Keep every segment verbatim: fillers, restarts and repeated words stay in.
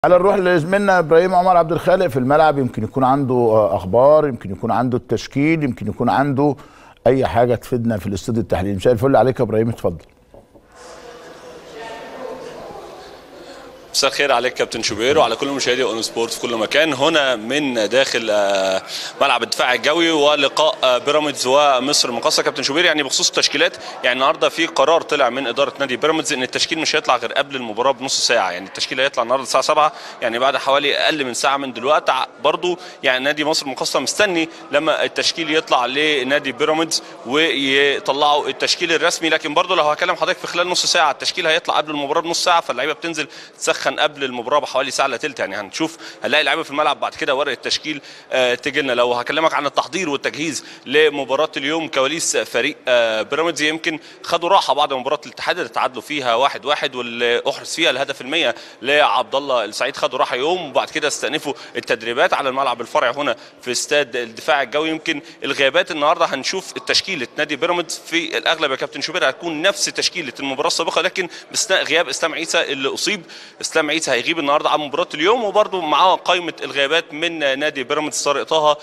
على نروح لزميلنا ابراهيم عمر عبد الخالق في الملعب. يمكن يكون عنده اخبار، يمكن يكون عنده التشكيل، يمكن يكون عنده اي حاجه تفيدنا في الاستوديو التحليلي. مساء الفل عليك يا ابراهيم، اتفضل. مساء الخير عليك كابتن شوبير وعلى كل مشاهدي اون سبورت في كل مكان. هنا من داخل ملعب الدفاع الجوي ولقاء بيراميدز ومصر المقاصه. كابتن شوبير، يعني بخصوص التشكيلات، يعني النهارده في قرار طلع من اداره نادي بيراميدز ان التشكيل مش هيطلع غير قبل المباراه بنص ساعه. يعني التشكيل هيطلع النهارده الساعه سبعة، يعني بعد حوالي اقل من ساعه من دلوقتي. برضو يعني نادي مصر المقاصه مستني لما التشكيل يطلع لنادي بيراميدز ويطلعوا التشكيل الرسمي. لكن برضو لو هكلم حضرتك في خلال نص ساعه التشكيل هيطلع قبل المباراه بنص ساعه، فاللعيبه بتنزل تسخن قبل المباراه بحوالي ساعه الا ثلث. يعني هنشوف هنلاقي لعيبه في الملعب، بعد كده ورق التشكيل آه تجي لنا. لو هكلمك عن التحضير والتجهيز لمباراه اليوم، كواليس فريق آه بيراميدز، يمكن خدوا راحه بعد مباراه الاتحاد اللي تعادلوا فيها واحد واحد واللي احرز فيها الهدف المية لعبد الله السعيد. خدوا راحه يوم وبعد كده استأنفوا التدريبات على الملعب الفرعي هنا في استاد الدفاع الجوي. يمكن الغيابات النهارده هنشوف التشكيله نادي بيراميدز في الاغلب يا كابتن شوبير هتكون نفس تشكيله المباراه السابقه، لكن باستثناء غياب اسلام عيسى اللي اصيب. اسلام عيسى هيغيب النهارده عن مباراه اليوم، وبرده معاه قائمه الغيابات من نادي بيراميدز طارق طه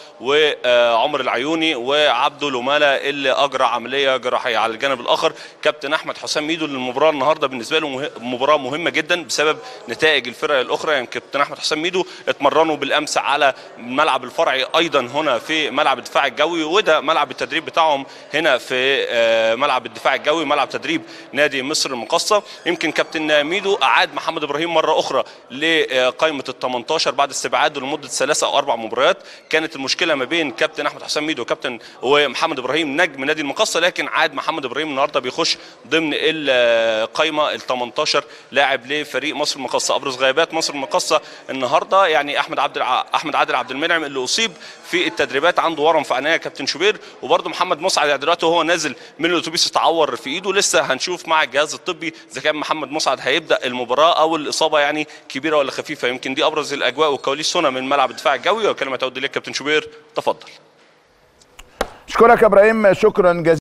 وعمر العيوني وعبده لوماله اللي اجرى عمليه جراحيه. على الجانب الاخر كابتن احمد حسام ميدو، المباراه النهارده بالنسبه له مه... مباراه مهمه جدا بسبب نتائج الفرق الاخرى. يعني كابتن احمد حسام ميدو اتمرنوا بالامس على الملعب الفرعي ايضا هنا في ملعب الدفاع الجوي، وده ملعب التدريب بتاعهم هنا في ملعب الدفاع الجوي، ملعب تدريب نادي مصر المقاصه. يمكن كابتن ميدو اعاد محمد ابراهيم مره اخرى لقائمه ال تمنتاشر بعد استبعاده لمده ثلاث او اربع مباريات. كانت المشكله ما بين كابتن احمد حسام ميدو وكابتن ومحمد ابراهيم نجم نادي المقاصه، لكن عاد محمد ابراهيم النهارده بيخش ضمن القائمه ال تمنتاشر لاعب لفريق مصر المقاصه. ابرز غيابات مصر المقاصه النهارده يعني احمد عبد احمد عادل عبد المنعم اللي اصيب في التدريبات، عنده ورم في عينيه كابتن شوبير، وبرده محمد مسعد دلوقتي وهو نازل من الاتوبيس اتعور في ايده. لسه هنشوف مع الجهاز الطبي اذا كان محمد مسعد هيبدا المباراه او الاصابه يعني كبيره ولا خفيفه. يمكن دي ابرز الاجواء والكواليس هنا من ملعب الدفاع الجوي، وكلمه تعود اليك كابتن شوبير، تفضل. اشكرك يا ابراهيم، شكرا جزيلا.